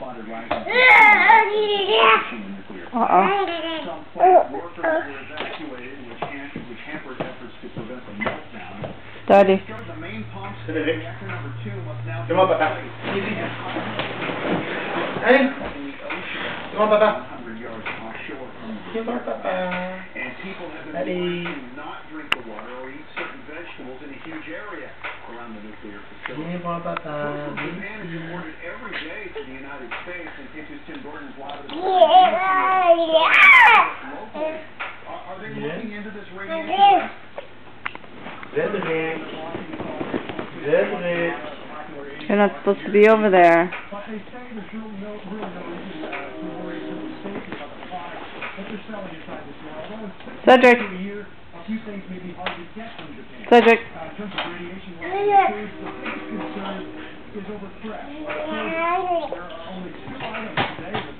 spotted rising nuclear. Some plant workers were evacuated, which hampered efforts to prevent the meltdown. Daddy. The main pumps in reactor number 2 must now be replaced. In the ocean, 100 yards offshore from the and people have been warned to not drink the water or eat certain vegetables in a huge area around the nuclear facility. Japan is imported every day to the United States, and Kitchens Tim Gordon's live at the locally. Are they looking into this radiation? You're not supposed to be over there. But they say there's real no reason to worry about the safety of the products that they're selling inside this world. Although it's Cedric. a year, a few things may be hard to get from Japan. Cedric. In terms of radiation levels, the biggest concern is over threat. There are only 2 items today that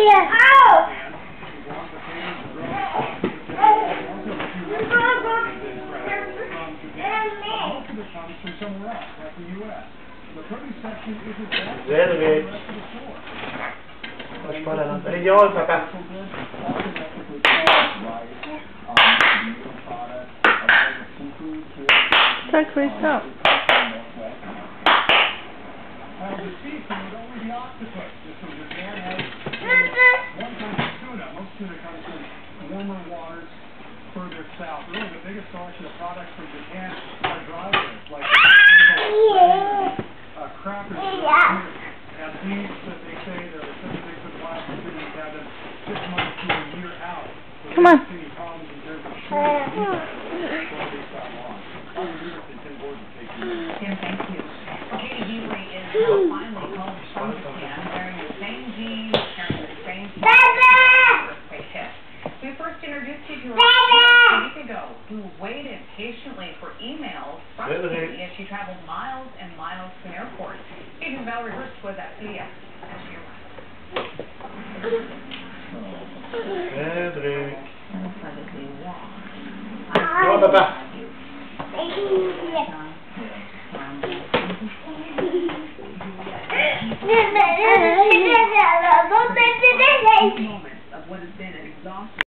comes from somewhere else, like the U.S. The produce section isn't that the rest of the store. Check for yourself. The seafood, only the octopus. Just from Japan has one kind of tuna. Most tuna comes from warmer waters further south. Really, the biggest selection of products from Japan are dry goods, like crackers. And these, that they say, they're such a big supply for cities to have them 6 months to a year out. So come on. Any problems in terms of shortage Tim, thank you. Katie Healy is now finally home from Japan, wearing the same jeans, carrying the same birthday kit. We first introduced you to her a week ago, who waited patiently for emails from Katie as she traveled miles and miles to an airport. Even Valerie Hurst was at CES as she arrived. Moments of what has been an exhausting